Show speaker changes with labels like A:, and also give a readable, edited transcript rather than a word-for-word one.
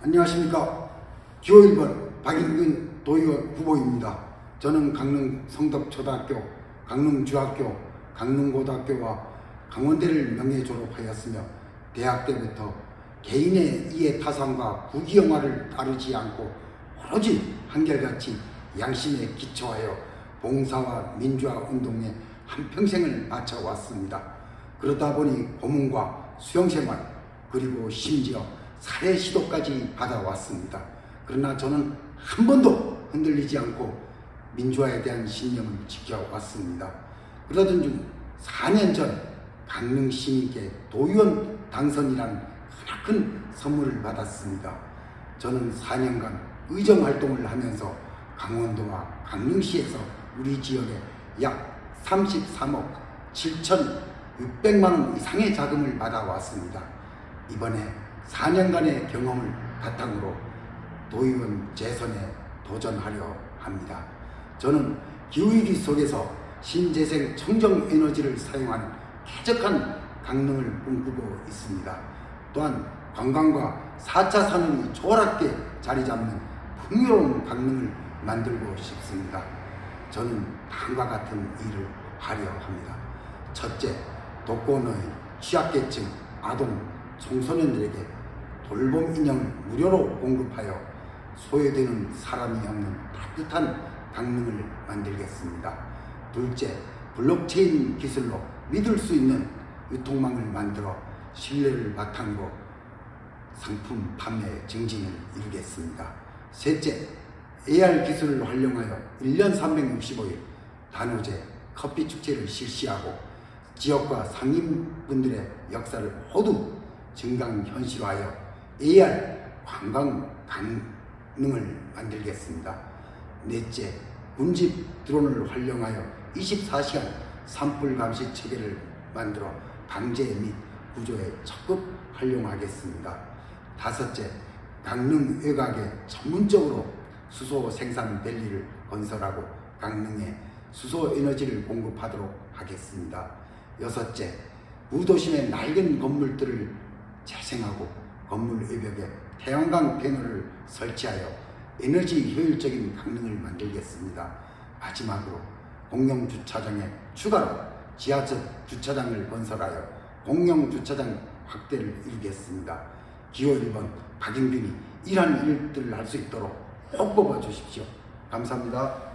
A: 안녕하십니까. 기호 1번 박인근 도의원 후보입니다. 저는 강릉 성덕초등학교, 강릉중학교, 강릉고등학교와 강원대를 명예 졸업하였으며 대학 때부터 개인의 이해타산과 부귀영화를 따르지 않고 오로지 한결같이 양심에 기초하여 봉사와 민주화 운동에 한평생을 바쳐왔습니다. 그러다 보니 고문과 수용생활 그리고 심지어 살해 시도까지 받아왔습니다. 그러나 저는 한 번도 흔들리지 않고 민주화에 대한 신념을 지켜왔습니다. 그러던 중 4년 전 강릉 시민께 도의원 당선이라는 크나큰 선물을 받았습니다. 저는 4년간 의정활동을 하면서 강원도와 강릉시에서 우리 지역에 약 33억 7,600만 원 이상의 자금을 받아왔습니다. 이번에 4년간의 경험을 바탕으로 도의원 재선에 도전하려 합니다. 저는 기후위기 속에서 신재생 청정에너지를 사용하는 쾌적한 강릉을 꿈꾸고 있습니다. 또한 관광과 4차 산업이 조화롭게 자리잡는 풍요로운 강릉을 만들고 싶습니다. 저는 다음과 같은 일을 하려 합니다. 첫째, 독거노인, 취약계층, 아동, 청소년들에게 돌봄 인형을 무료로 공급하여 소외되는 사람이 없는 따뜻한 강릉을 만들겠습니다. 둘째, 블록체인 기술로 믿을 수 있는 유통망을 만들어 신뢰를 바탕으로 상품 판매 증진을 이루겠습니다. 셋째, AR 기술을 활용하여 1년 365일 단오제 커피 축제를 실시하고 지역과 상인분들의 역사를 모두 증강현실화하여 AR 관광 강릉을 만들겠습니다. 넷째, 군집 드론을 활용하여 24시간 산불 감시 체계를 만들어 방제 및 구조에 적극 활용하겠습니다. 다섯째, 강릉 외곽에 전문적으로 수소 생산 밸리를 건설하고 강릉에 수소 에너지를 공급하도록 하겠습니다. 여섯째, 무도심의 낡은 건물들을 재생하고 건물 외벽에 태양광 패널을 설치하여 에너지 효율적인 강릉을 만들겠습니다. 마지막으로 공영주차장에 추가로 지하철 주차장을 건설하여 공영주차장 확대를 이루겠습니다. 기호 1번 박인근이 이러한 일들을 할 수 있도록 꼭 뽑아주십시오. 감사합니다.